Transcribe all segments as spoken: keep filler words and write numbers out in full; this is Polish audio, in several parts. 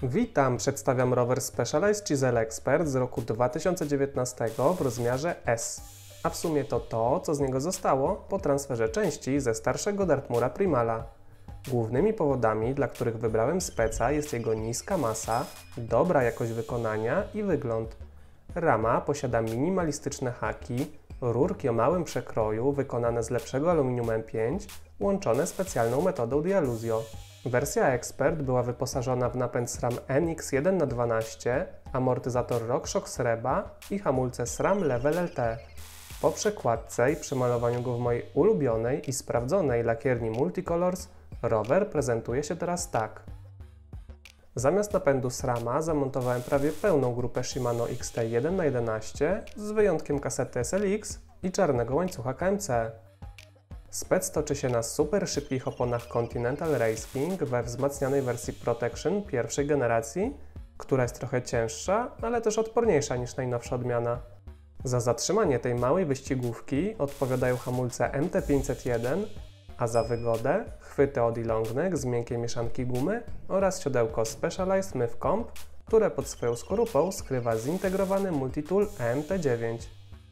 Witam, przedstawiam rower Specialized Chisel Expert z roku dwa tysiące dziewiętnastego w rozmiarze S. A w sumie to to, co z niego zostało po transferze części ze starszego Dartmoora Primala. Głównymi powodami, dla których wybrałem speca, jest jego niska masa, dobra jakość wykonania i wygląd. Rama posiada minimalistyczne haki, rurki o małym przekroju wykonane z lepszego aluminium M pięć, łączone specjalną metodą Dialuzio. Wersja Expert była wyposażona w napęd SRAM N X jeden na dwanaście, amortyzator RockShox Sreba i hamulce SRAM Level L T. Po przekładce i przemalowaniu go w mojej ulubionej i sprawdzonej lakierni Multicolors, rower prezentuje się teraz tak. Zamiast napędu SRAMa zamontowałem prawie pełną grupę Shimano X T jeden na jedenaście z wyjątkiem kasety S L X i czarnego łańcucha K M C. Spec toczy się na super szybkich oponach Continental Race King we wzmacnianej wersji Protection pierwszej generacji, która jest trochę cięższa, ale też odporniejsza niż najnowsza odmiana. Za zatrzymanie tej małej wyścigówki odpowiadają hamulce M T pięćset jeden, a za wygodę chwyty od Longneck z miękkiej mieszanki gumy oraz siodełko Specialized Myv Comp, które pod swoją skorupą skrywa zintegrowany multitool E M T dziewięć.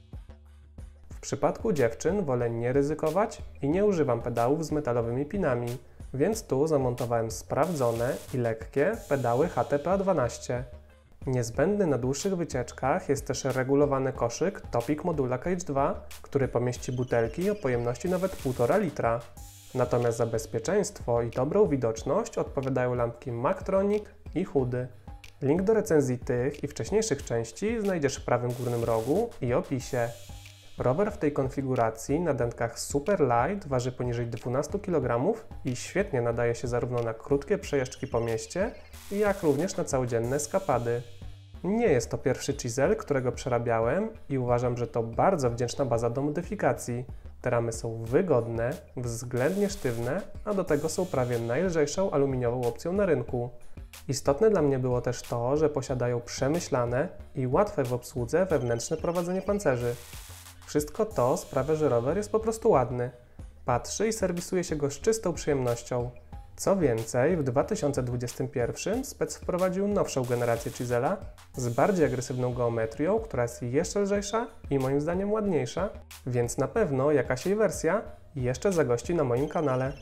W przypadku dziewczyn wolę nie ryzykować i nie używam pedałów z metalowymi pinami, więc tu zamontowałem sprawdzone i lekkie pedały H T P A dwanaście. Niezbędny na dłuższych wycieczkach jest też regulowany koszyk Topic Modula Cage dwa, który pomieści butelki o pojemności nawet półtora litra. Natomiast za bezpieczeństwo i dobrą widoczność odpowiadają lampki Mactronic i Hudy. Link do recenzji tych i wcześniejszych części znajdziesz w prawym górnym rogu i opisie. Rower w tej konfiguracji na dętkach Super Light waży poniżej dwunastu kilogramów i świetnie nadaje się zarówno na krótkie przejażdżki po mieście, jak również na całodzienne eskapady. Nie jest to pierwszy chisel, którego przerabiałem i uważam, że to bardzo wdzięczna baza do modyfikacji. Te ramy są wygodne, względnie sztywne, a do tego są prawie najlżejszą aluminiową opcją na rynku. Istotne dla mnie było też to, że posiadają przemyślane i łatwe w obsłudze wewnętrzne prowadzenie pancerzy. Wszystko to sprawia, że rower jest po prostu ładny. Patrzy i serwisuje się go z czystą przyjemnością. Co więcej, w dwa tysiące dwudziestym pierwszym spec wprowadził nowszą generację chisela z bardziej agresywną geometrią, która jest jeszcze lżejsza i moim zdaniem ładniejsza, więc na pewno jakaś jej wersja jeszcze zagości na moim kanale.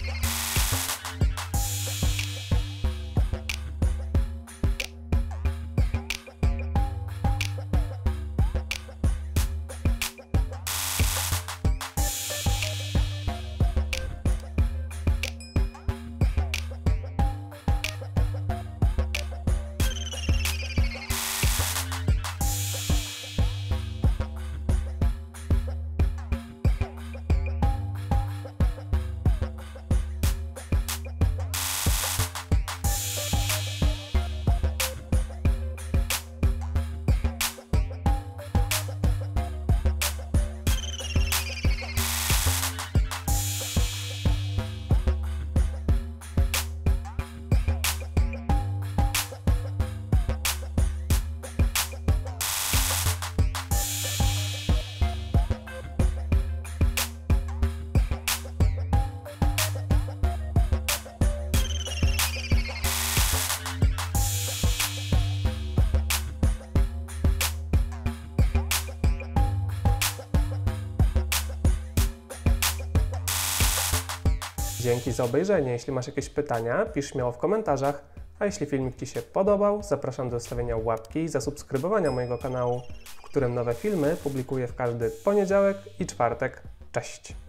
Dzięki za obejrzenie. Jeśli masz jakieś pytania, pisz śmiało w komentarzach, a jeśli filmik Ci się podobał, zapraszam do zostawienia łapki i zasubskrybowania mojego kanału, w którym nowe filmy publikuję w każdy poniedziałek i czwartek. Cześć!